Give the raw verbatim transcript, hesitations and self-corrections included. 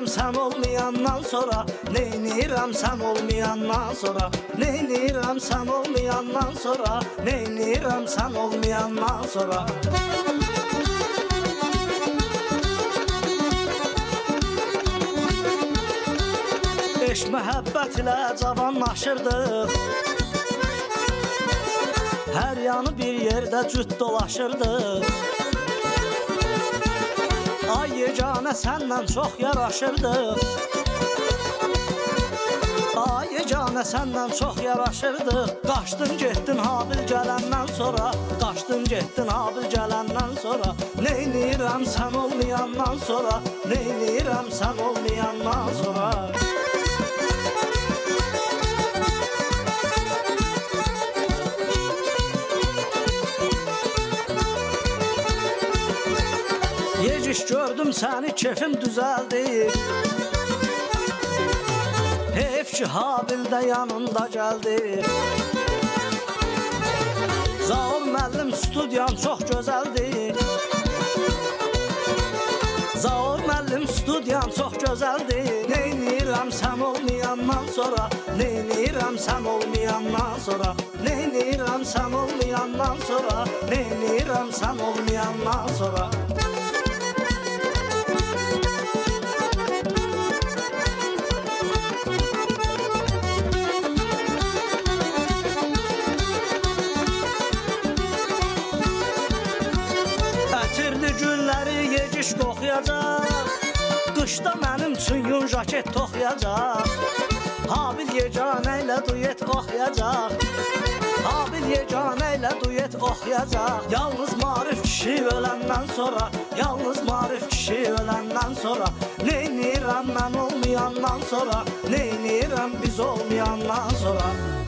Neynirəm sən olmayandan sonra, neynirəm sən olmayandan sonra, neynirəm sən olmayandan sonra, neynirəm sən olmayandan sonra. Eşq məhəbbət ilə cavanlaşırdıq, hər yanı bir yerdə cüt dolaşırdıq. Ay yeganə səndən çox yaraşırdıq, ay yeganə səndən çox yaraşırdıq. Qaçdın getdin Habil gələndən sonra, qaçdın getdin Habil gələndən sonra, neynirəm sən olmayandan sonra, neynirəm sən olmayandan sonra. Yeciş gördüm səni kefim düzəldi, heyf ki Habil də yanında gəldi. Zaur müəllim studiyan çox gözəldir, Zaur müəllim studiyan çox gözəldir. Neynirəm sən olmayandan sonra, neynirəm sən olmayandan sonra, neynirəm sən olmayandan sonra, neynirəm sən olmayandan sonra. Ətirli günləri yeciş qoxuyacaq, qışda mənim üçün yun jaket toxuyacaq. Habil yeganə ilə duyet oxuyacaq, Habil yeganə ilə duyet oxuyacaq. Yalnız Marif kişi öləndən sonra, yalnız Marif kişi öləndən sonra, neynirəm mən olmayandan sonra, neynirəm biz olmayandan sonra.